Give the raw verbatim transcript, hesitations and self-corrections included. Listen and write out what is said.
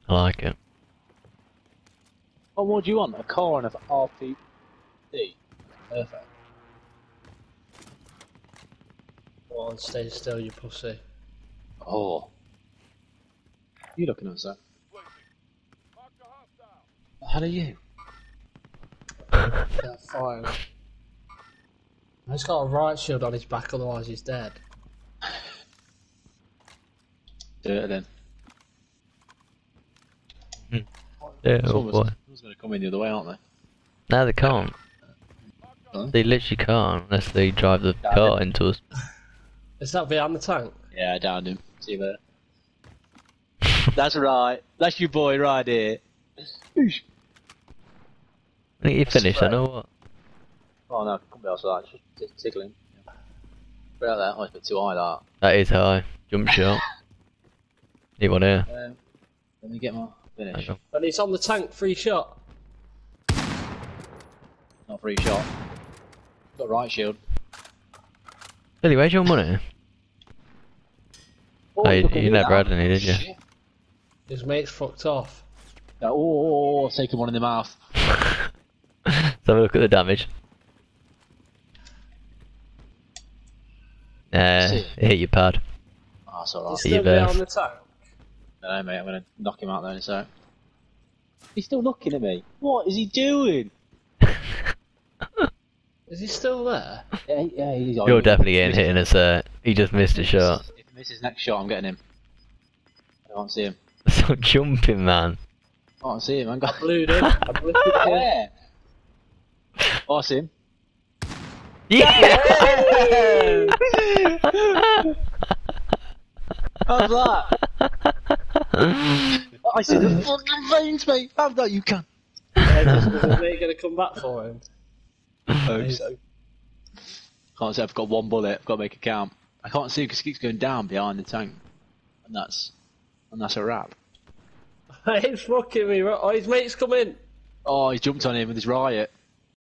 I like it. Oh, what do you want? A car and a R P D? Perfect. Go on, stay still, you pussy. Oh. You looking at that? How are you? Yeah, fine. He's got a riot shield on his back, otherwise he's dead. Do it then. Yeah, oh Someone's, boy. someone's going to come in the other way, aren't they? No, they can't. Huh? They literally can't unless they drive the Got car it. into us. Is that behind the tank? Yeah, I downed him. See you later. That's right. That's your boy right here. Oosh. I think you finished, I know what. Oh no, come be outside. Just t- tickle him. Yeah. Put out there. Oh, it's a bit too high, that. That is high. Jump shot. Need one here. Um, let me get my finish. Hang on. And he's on the tank, free shot. Not free shot. Got right shield. Billy, where's your money? Oh, you, look at you me never now. had any, did you? Shit. His mate's fucked off. Yeah, oh, oh, oh, taking one in the mouth. Let's have a look at the damage. Uh, See. it hit your pad. Oh, that's He's alright. See still you, Bev. behind the tank. No, mate, I'm gonna knock him out there in a sec. He's still looking at me. What is he doing? Is he still there? Yeah, yeah, he's You're definitely getting hit in a set. He just missed a shot. If he misses his next shot, I'm getting him. I can't see him. Stop jumping, man. I can't see him. I'm I blued him. I blued him. Where? Oh, I see him. Yeah! How's that? I see the fucking veins, mate. How that you can? Yeah, just was his mate going to come back for him? I hope so. Can't say I've got one bullet. I've got to make it count. I can't see because it keeps going down behind the tank, and that's and that's a wrap. He's fucking me. Oh, his mate's come in. Oh, he jumped on him with his riot.